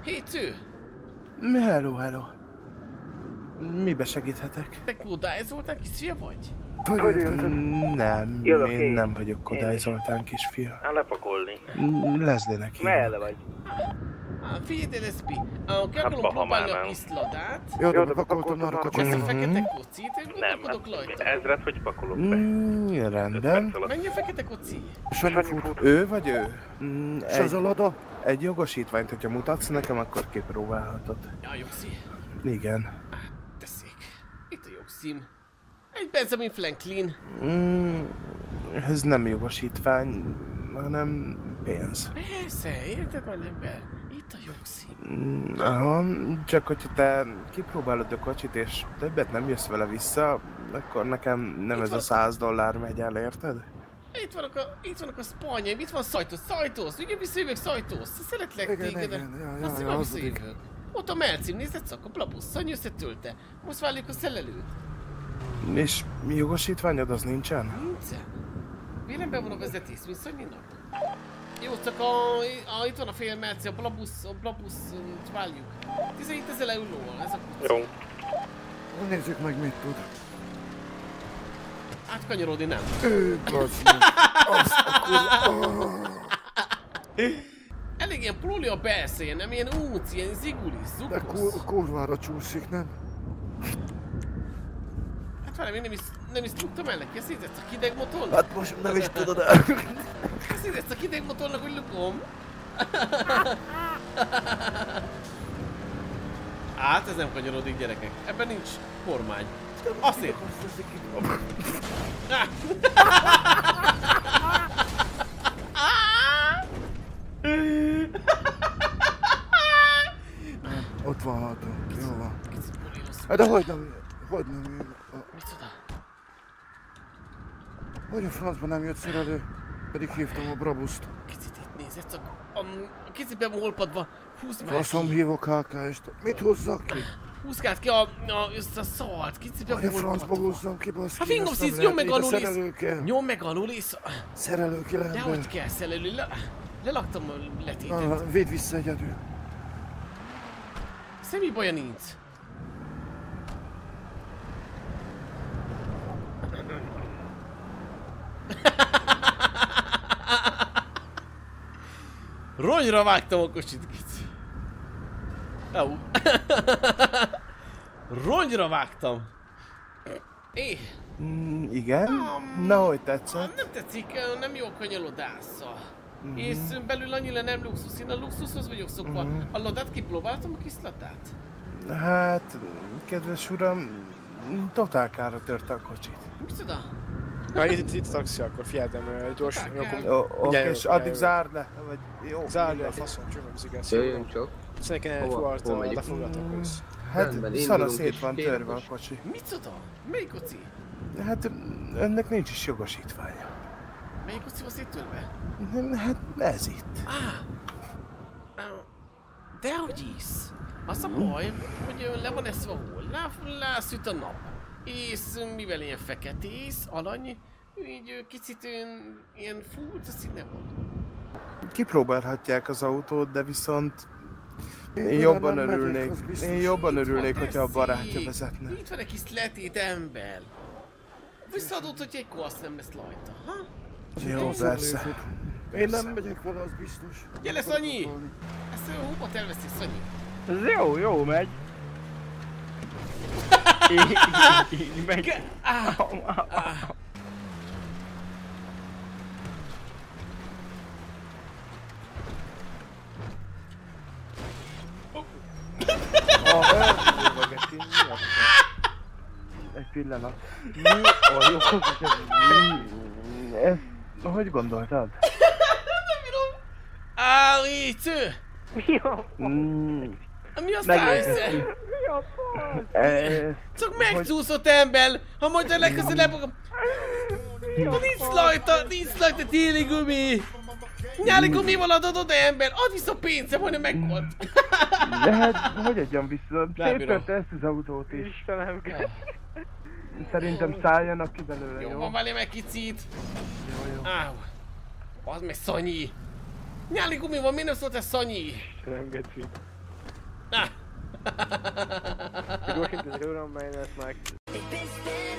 Hétő! Hello, hello. Mibe segíthetek? Te Kodály Zoltán kisfia vagy? Nem, én nem vagyok Kodály Zoltán kisfia. Lepakolni. Leslie-nek hívnak. Merre vagy? Figyelj, Lesbi, ki akarom próbálni a kiszladát. Jó, de bepakoltam arra kocsit. Ezt a fekete kocit, én Nem, gondolkodok rajta. ezret, hogy pakolok be. Rendben. Mennyi a fekete koci? Sanyi fut. Ő vagy ő? És az a lada? Egy jogosítványt, hogyha mutatsz nekem, akkor kipróbálhatod. Ja, jogszí. Igen. Tessék. Itt a jogszím. Egy Benjamin Franklin. Ez nem jogosítvány, hanem pénz. Persze, érted már ember? Itt a jogszím. Aha, csak hogyha te kipróbálod a kocsit és többet nem jössz vele vissza, akkor nekem nem Itt ez a $100 megy el, érted? Itt vannak a spanyoljaim, itt van Szajtósz, ugye visszajövök Szajtósz, szeretlek téged, azt hiszem visszajövök. Ott a Mercim, nézd csak, a blabusszony összetőlte, most várjuk a szelelőt. És jogosítványod az nincsen? Nincsen. Vélemben van a vezetés, mint Szanyinak. Jó, csak itt van a fél Merci, a blabusz, várjuk. 17 000 euróval, ez a kuc. Jó. Nézzük meg, mit tud. Átkanyarodni nem. Bazd meg. Azt akkor... Elég ilyen proli a belszéje, nem ilyen úc, ilyen zigulis, De zugros. kurvára csúszik, nem? Hát várjál, én nem is tudtam el neki, ezt hirdetsz a kideg motornak? Hát most nem is tudod el. Ezt hirdetsz a kideg motornak, hogy lukom? Hát ez nem kanyarodik, gyerekek. Ebben nincs kormány. Azért! Ott van hátul. Jó van. De hogy nem jön? Micsoda? Hogy a francban nem jött szerelő? Pedig hívtam a brabuszt. Kicsit itt nézed, csak a kicsit molpadva. Húzd már Faszom ki. hívok HK-est. Mit hozzak ki? Húzgáld ki ezt a szalt, kicsit Hogy a francba húzzam ki, baszki. Hát fingom szísz, nyom meg alulész! Nyom meg alulész! Szerelő ki lehet. Dehogy kell szerelő, lelaktam a letétet. Védd vissza egyedül. Semmi baja nincs. Ronyra vágtam a kocsit, kici. Au. Ronyra vágtam. Igen? Na, hogy tetszett? Nem tetszik, nem jó a kanyalodásza. És belül annyira nem luxus, én a luxushoz vagyok szokva. A lodát kipróbáltam, a kiszlatát? Hát, kedves uram, totál kára törte a kocsit. Micsoda? Na, itt taxi, akkor figyeltem, gyors, Oké, és addig zárd le, vagy jó. Zárd le a faszom, csomagzik ezt. Jöjjön csak. Szerintem egy fuart lefoglaltak össze. Hát, szana szét van törve a kocsi. Micsoda? Melyik koci? Hát, önnek nincs is jogosítványa. Melyik koci van széttörve? Hát, ez itt. Dehogy is. Az a baj, hogy le van eszve a hol, lászüt a nap. És mivel ilyen feketész, alany, így kicsit ilyen fúlt a színe van. Kipróbálhatják az autót, de viszont én jobban örülnék, hogyha a barátja vezetne. Itt van egy kis letét ember. Visszaadott, hogy egy koasz nem lesz rajta, ha? Jó, persze. Én nem megyek vele, az biztos. Gyere, Szanyi! Ezt a hópat elveszi, Szanyi. Ez jó megy. Így megy. Egy pillanat. Mi a jó? Hogy gondoltad? Építő! Mi a Megértettem. szájszer? Csak megcsúszott ember! Ha majd a legközelebb... Nincs rajta téli gumi! Nyári gumival adod ember! Add vissza pénzem, majdnem meghalt! De hát, hogy adjam vissza? Széttörte ezt az autót is. Istenem, Szerintem szálljanak ki belőle, Jó, jó? van vele meg kicsit! Jó. Áú! Az meg Szanyi! Nyári gumi van, miért nem szólt ez Szanyi? Istenem, geci. Gyorsítasz uram, melynek meg.